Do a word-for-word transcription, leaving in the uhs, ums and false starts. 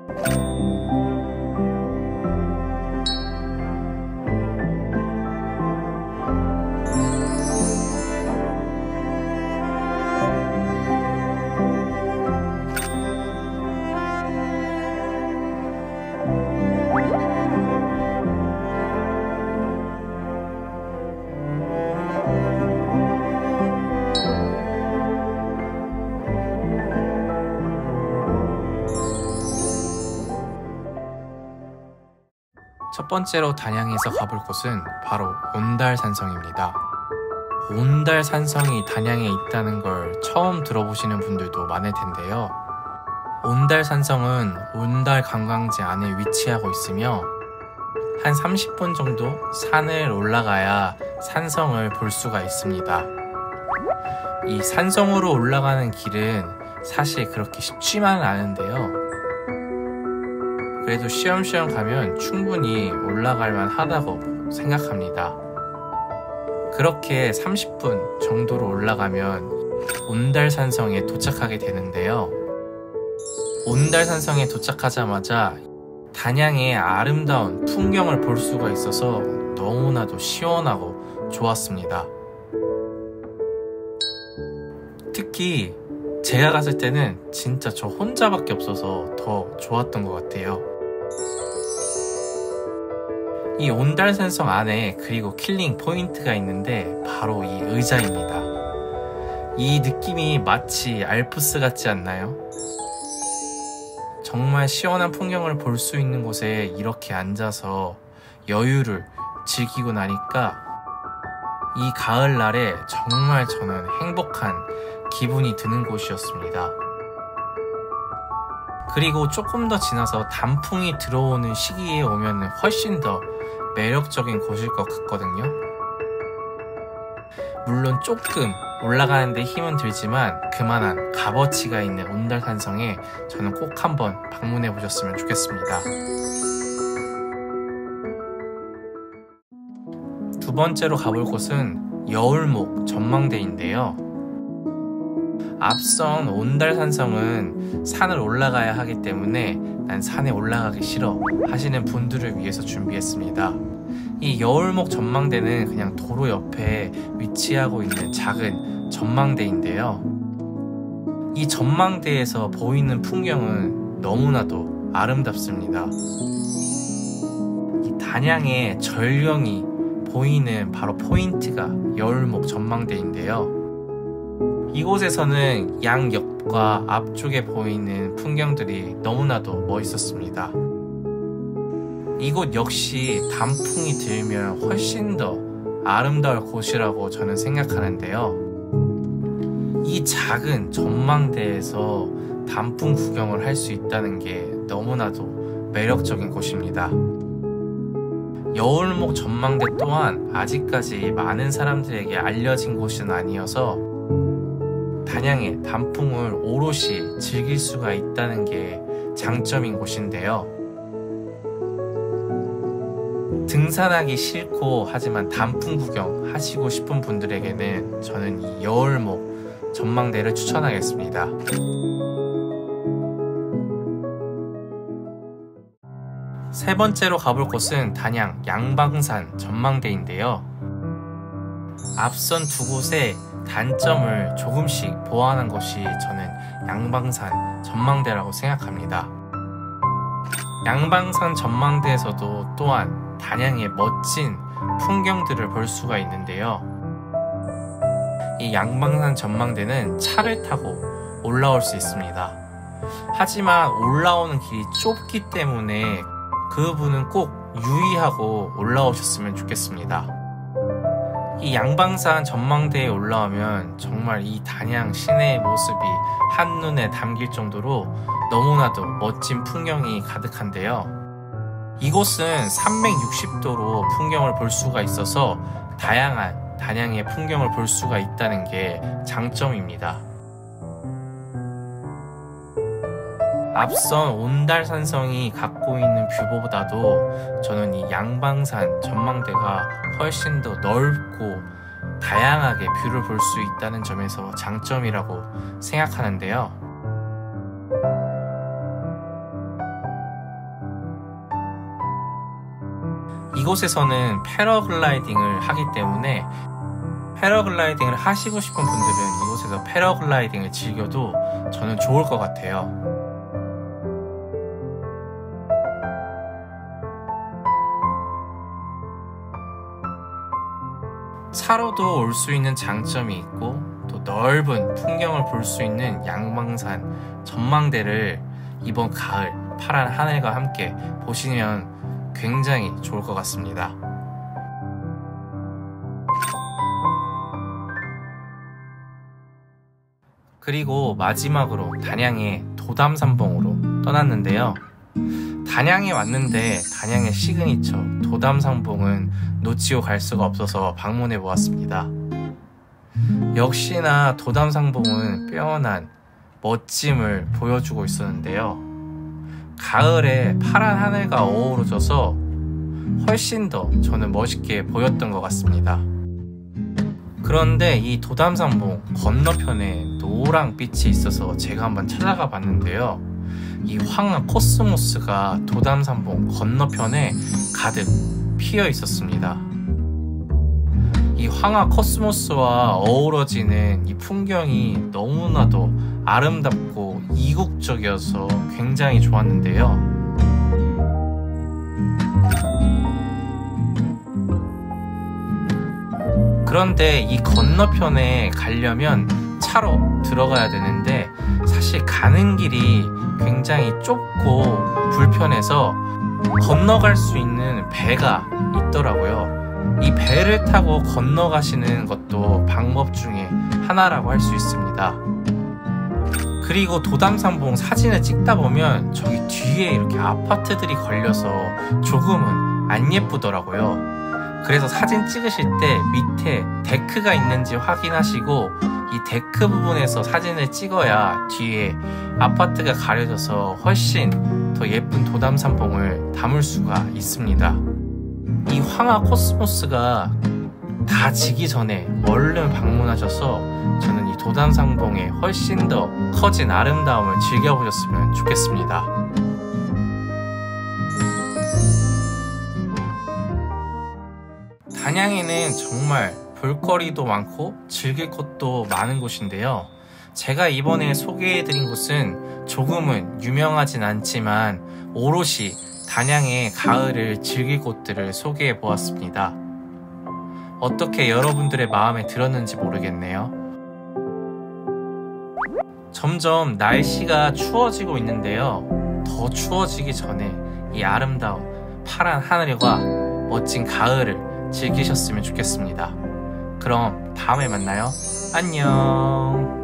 첫 번째로 단양에서 가볼 곳은 바로 온달산성입니다. 온달산성이 단양에 있다는 걸 처음 들어보시는 분들도 많을 텐데요. 온달산성은 온달관광지 안에 위치하고 있으며 한 삼십 분 정도 산을 올라가야 산성을 볼 수가 있습니다. 이 산성으로 올라가는 길은 사실 그렇게 쉽지만은 않은데요. 그래도 쉬엄쉬엄 가면 충분히 올라갈 만하다고 생각합니다. 그렇게 삼십 분 정도로 올라가면 온달산성에 도착하게 되는데요. 온달산성에 도착하자마자 단양의 아름다운 풍경을 볼 수가 있어서 너무나도 시원하고 좋았습니다. 특히 제가 갔을 때는 진짜 저 혼자밖에 없어서 더 좋았던 것 같아요. 이 온달산성 안에 그리고 킬링 포인트가 있는데 바로 이 의자입니다. 이 느낌이 마치 알프스 같지 않나요? 정말 시원한 풍경을 볼 수 있는 곳에 이렇게 앉아서 여유를 즐기고 나니까 이 가을날에 정말 저는 행복한 기분이 드는 곳이었습니다. 그리고 조금 더 지나서 단풍이 들어오는 시기에 오면 훨씬 더 매력적인 곳일 것 같거든요. 물론 조금 올라가는데 힘은 들지만 그만한 값어치가 있는 온달산성에 저는 꼭 한번 방문해 보셨으면 좋겠습니다. 두 번째로 가볼 곳은 여울목 전망대인데요. 앞선 온달산성은 산을 올라가야 하기 때문에 난 산에 올라가기 싫어 하시는 분들을 위해서 준비했습니다. 이 여울목 전망대는 그냥 도로 옆에 위치하고 있는 작은 전망대인데요. 이 전망대에서 보이는 풍경은 너무나도 아름답습니다. 이 단양의 절경이 보이는 바로 포인트가 여울목 전망대인데요. 이곳에서는 양옆과 앞쪽에 보이는 풍경들이 너무나도 멋있었습니다. 이곳 역시 단풍이 들면 훨씬 더 아름다울 곳이라고 저는 생각하는데요. 이 작은 전망대에서 단풍 구경을 할 수 있다는 게 너무나도 매력적인 곳입니다. 여울목 전망대 또한 아직까지 많은 사람들에게 알려진 곳은 아니어서 단양의 단풍을 오롯이 즐길 수가 있다는 게 장점인 곳인데요. 등산하기 싫고 하지만 단풍 구경 하시고 싶은 분들에게는 저는 이 여울목 전망대를 추천하겠습니다. 세 번째로 가볼 곳은 단양 양방산 전망대인데요. 앞선 두 곳의 단점을 조금씩 보완한 것이 저는 양방산 전망대라고 생각합니다. 양방산 전망대에서도 또한 단양의 멋진 풍경들을 볼 수가 있는데요. 이 양방산 전망대는 차를 타고 올라올 수 있습니다. 하지만 올라오는 길이 좁기 때문에 그 부분은 꼭 유의하고 올라오셨으면 좋겠습니다. 이 양방산 전망대에 올라오면 정말 이 단양 시내의 모습이 한눈에 담길 정도로 너무나도 멋진 풍경이 가득한데요. 이곳은 삼백육십 도로 풍경을 볼 수가 있어서 다양한 단양의 풍경을 볼 수가 있다는 게 장점입니다. 앞선 온달산성이 갖고 있는 뷰보다도 저는 이 양방산 전망대가 훨씬 더 넓고 다양하게 뷰를 볼 수 있다는 점에서 장점이라고 생각하는데요. 이곳에서는 패러글라이딩을 하기 때문에 패러글라이딩을 하시고 싶은 분들은 이곳에서 패러글라이딩을 즐겨도 저는 좋을 것 같아요. 차로도 올 수 있는 장점이 있고 또 넓은 풍경을 볼 수 있는 양방산 전망대를 이번 가을 파란 하늘과 함께 보시면 굉장히 좋을 것 같습니다. 그리고 마지막으로 단양의 도담산봉으로 떠났는데요. 단양에 왔는데 단양의 시그니처 도담산봉은 놓치고 갈 수가 없어서 방문해 보았습니다. 역시나 도담산봉은 빼어난 멋짐을 보여주고 있었는데요. 가을에 파란 하늘과 어우러져서 훨씬 더 저는 멋있게 보였던 것 같습니다. 그런데 이 도담산봉 건너편에 노랑빛이 있어서 제가 한번 찾아가 봤는데요. 이 황화 코스모스가 도담산봉 건너편에 가득 피어 있었습니다. 이 황화 코스모스와 어우러지는 이 풍경이 너무나도 아름답고 이국적이어서 굉장히 좋았는데요. 그런데 이 건너편에 가려면 차로 들어가야 되는데 사실 가는 길이 굉장히 좁고 불편해서 건너갈 수 있는 배가 있더라고요. 이 배를 타고 건너가시는 것도 방법 중에 하나라고 할 수 있습니다. 그리고 도담산봉 사진을 찍다 보면 저기 뒤에 이렇게 아파트들이 걸려서 조금은 안 예쁘더라고요. 그래서 사진 찍으실 때 밑에 데크가 있는지 확인하시고 이 데크 부분에서 사진을 찍어야 뒤에 아파트가 가려져서 훨씬 더 예쁜 도담산봉을 담을 수가 있습니다. 이 황화 코스모스가 다 지기 전에 얼른 방문하셔서 저는 이 도담산봉의 훨씬 더 커진 아름다움을 즐겨보셨으면 좋겠습니다. 단양에는 정말 볼거리도 많고 즐길 곳도 많은 곳인데요. 제가 이번에 소개해드린 곳은 조금은 유명하진 않지만 오롯이 단양의 가을을 즐길 곳들을 소개해 보았습니다. 어떻게 여러분들의 마음에 들었는지 모르겠네요. 점점 날씨가 추워지고 있는데요. 더 추워지기 전에 이 아름다운 파란 하늘과 멋진 가을을 즐기셨으면 좋겠습니다. 그럼 다음에 만나요. 안녕.